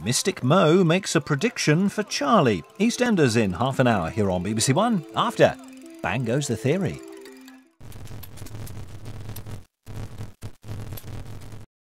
Mystic Mo makes a prediction for Charlie. EastEnders in half an hour here on BBC One after Bang Goes the Theory.